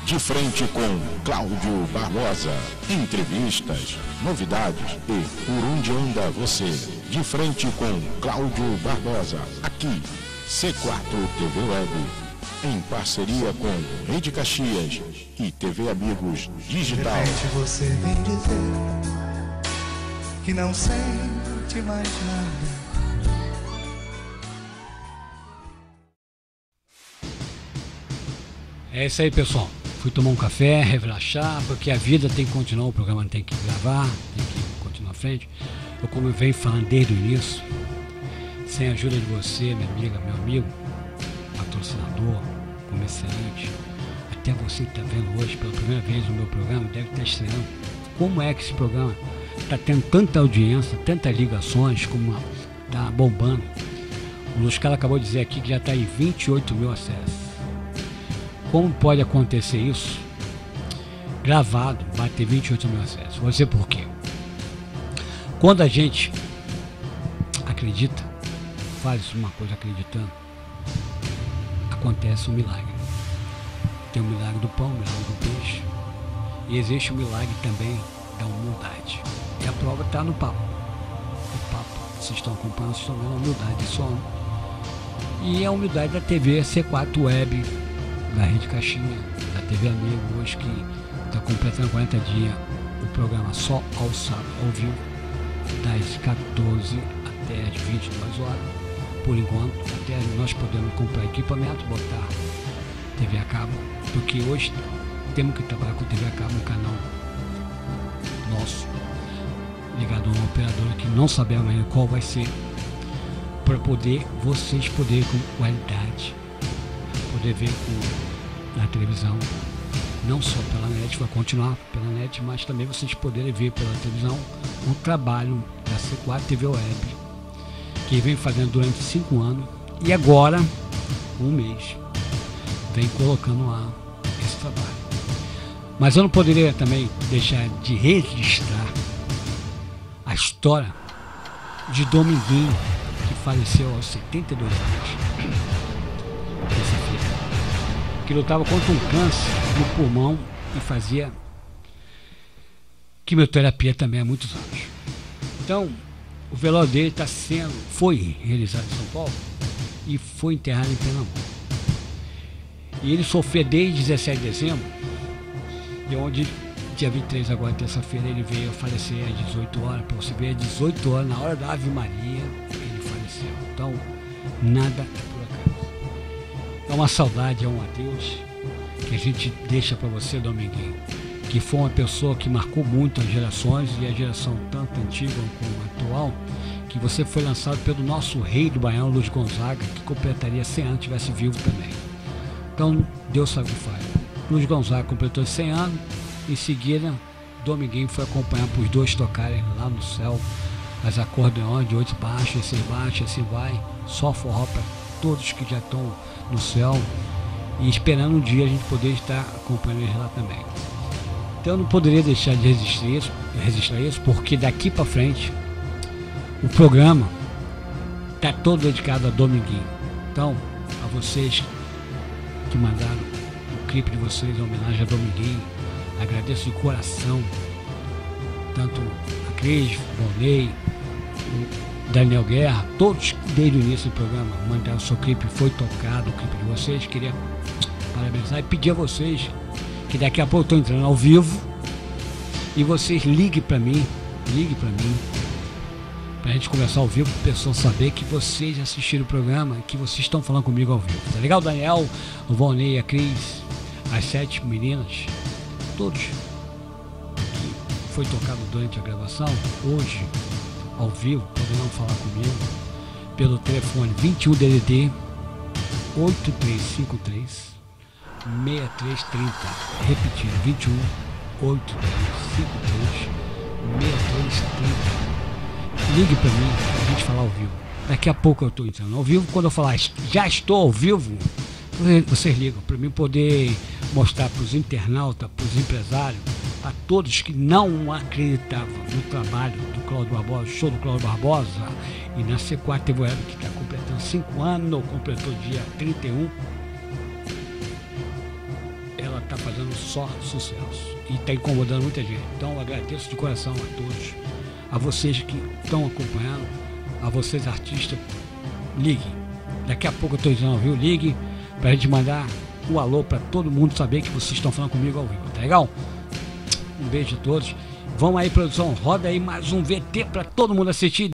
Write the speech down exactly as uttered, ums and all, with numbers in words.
De frente com Cláudio Barbosa. Entrevistas, novidades e por onde anda você. De frente com Cláudio Barbosa. Aqui, C quatro T V Web. Em parceria com Rede Caxias e T V Amigos Digital. De repente você vem dizer que não sente mais nada. É isso aí, pessoal. Fui tomar um café, relaxar, porque a vida tem que continuar, o programa tem que gravar, tem que continuar à frente. Eu, como eu venho falando desde o início, sem a ajuda de você, minha amiga, meu amigo, patrocinador, comerciante, até você que está vendo hoje pela primeira vez no meu programa, deve estar estranhando como é que esse programa está tendo tanta audiência, tantas ligações, como está bombando. O Luiz Carlos acabou de dizer aqui que já está em vinte e oito mil acessos. Como pode acontecer isso? Gravado, vai ter vinte e oito mil acessos. Vou dizer por quê. Quando a gente acredita, faz uma coisa acreditando, acontece um milagre. Tem o milagre do pão, o milagre do peixe. E existe o milagre também da humildade. E a prova está no papo. O papo, vocês estão acompanhando, vocês estão vendo a humildade desse homem. E a humildade da T V C quatro Web, da Rede Caxias, da T V Amigo, hoje que está completando quarenta dias, o programa só ao sábado, ao vivo, das quatorze até as vinte e duas horas, por enquanto, até nós podemos comprar equipamento, botar T V a cabo, porque hoje temos que trabalhar com T V a cabo, um canal nosso, ligado a uma operadora que não sabemos ainda qual vai ser, para poder, vocês poderem com qualidade, poder ver com, na televisão, não só pela net, vai continuar pela net, mas também vocês poderem ver pela televisão o trabalho da C quatro T V Web, que vem fazendo durante cinco anos, e agora, um mês, vem colocando lá esse trabalho. Mas eu não poderia também deixar de registrar a história de Dominguinho, que faleceu aos setenta e dois anos. Que lutava contra um câncer no pulmão e fazia quimioterapia também há muitos anos. Então, o velório dele está sendo, foi realizado em São Paulo e foi enterrado em Pernambuco. E ele sofreu desde dezessete de dezembro, e onde, dia vinte e três, agora terça-feira, ele veio a falecer às dezoito horas. Para você ver, às dezoito horas, na hora da Ave Maria, ele faleceu. Então, nada é por acaso. É uma saudade, é um adeus que a gente deixa para você, Dominguinho, que foi uma pessoa que marcou muito as gerações, e a geração tanto antiga como atual, que você foi lançado pelo nosso rei do Baião, Luiz Gonzaga, que completaria cem anos, estivesse vivo também. Então, Deus sabe o que faz. Luiz Gonzaga completou cem anos, em seguida, Dominguinho foi acompanhar para os dois tocarem lá no céu, as acordeões de oito baixos, seis baixos, assim vai, só forró para todos que já estão no céu, e esperando um dia a gente poder estar acompanhando eles lá também. Então eu não poderia deixar de resistir isso, registrar isso, porque daqui para frente o programa está todo dedicado a Dominguinho. Então, a vocês que mandaram o clipe de vocês em homenagem a Dominguinho, agradeço de coração, tanto a Cris, o Volney, o Daniel Guerra, todos desde o início do programa mandaram o seu clipe, foi tocado o clipe de vocês. Queria parabenizar e pedir a vocês que daqui a pouco eu estou entrando ao vivo e vocês liguem para mim, liguem para mim, pra gente conversar ao vivo, para o pessoal saber que vocês assistiram o programa, que vocês estão falando comigo ao vivo. Tá legal, Daniel, o Volney, a Cris, as sete meninas, todos que foi tocado durante a gravação, hoje, ao vivo, poderão falar comigo pelo telefone vinte e um D D D oito três cinco três seis três três zero. Repetindo, vinte e um oito três cinco três seis três três zero. Ligue para mim pra gente falar ao vivo. Daqui a pouco eu estou entrando ao vivo. Quando eu falar já estou ao vivo, vocês ligam para mim poder mostrar para os internautas, para os empresários, a todos que não acreditavam no trabalho do Cláudio Barbosa, show do Cláudio Barbosa, e na C quatro T V Web, que está completando cinco anos, completou dia trinta e um, ela está tá fazendo só sucesso e tá incomodando muita gente. Então eu agradeço de coração a todos, a vocês que estão acompanhando, a vocês artistas. Liguem, daqui a pouco eu tô dizendo ao vivo, liguem pra gente mandar um alô pra todo mundo saber que vocês estão falando comigo ao vivo, tá legal? Um beijo a todos. Vamos aí, produção, roda aí mais um V T pra todo mundo assistir.